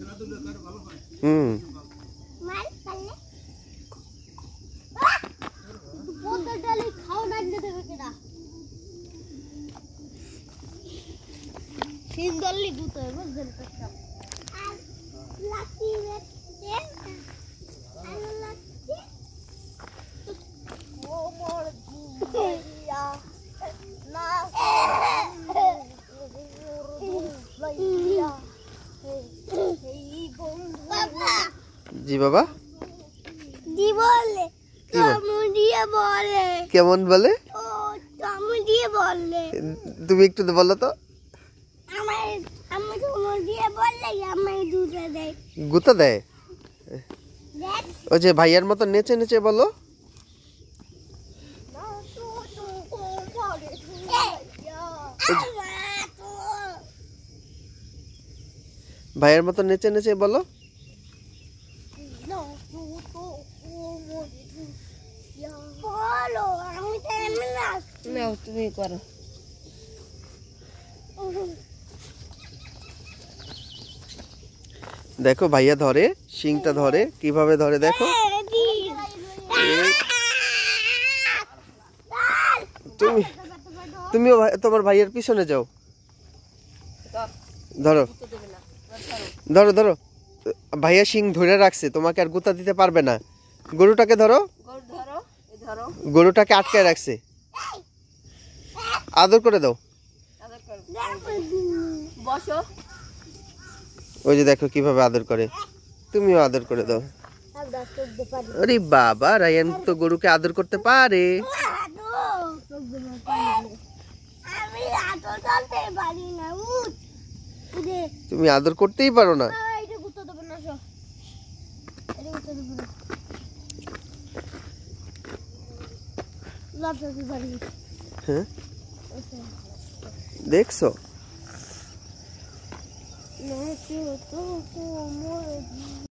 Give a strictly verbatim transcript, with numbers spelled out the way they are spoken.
হুম সিন্দল্লি দুটো বুঝলেন তো আর লাকি রে আর লাকি ও মোর দিয়া না জি বাবা দি বলে কামু দিয়ে বলে কেমন বলে ও কামু দিয়ে বলে তুমি একটু বলো তো আমার আমি কামু দিয়ে বললে আমায় দুধ দেয় গুতা দেয় ওই যে ভাইয়ার মতো নেচে নেচে বলো ভাইয়ের মতো নেচে নেচে বলো বলো আমি তো এমন না নাও তুমি করো দেখো ভাইয়া ধরে শিংটা ধরে কিভাবে ধরে দেখো তুমি তুমিও তোমার ভাইয়ের পিছনে যাও ধরো ধরো ধরো ভাইয়া শিং ধরে রাখছে তোমাকে আর গুতা দিতে পারবে না গরুটাকে ধরো গরুটাকে আটকায় রাখছে আদর করে দাও বসো ওই যে দেখো কিভাবে আদর করে তুমিও আদর করে দাও আরে বাবা রায়ান তো গরুকে আদর করতে পারে আমি আদর করতে পারি না তুমি আদর করতেই পারো না এটা গুতো দেব না সো এটা গুতো দেব না লাভ করতে পারি হ্যাঁ দেখছো না তো তো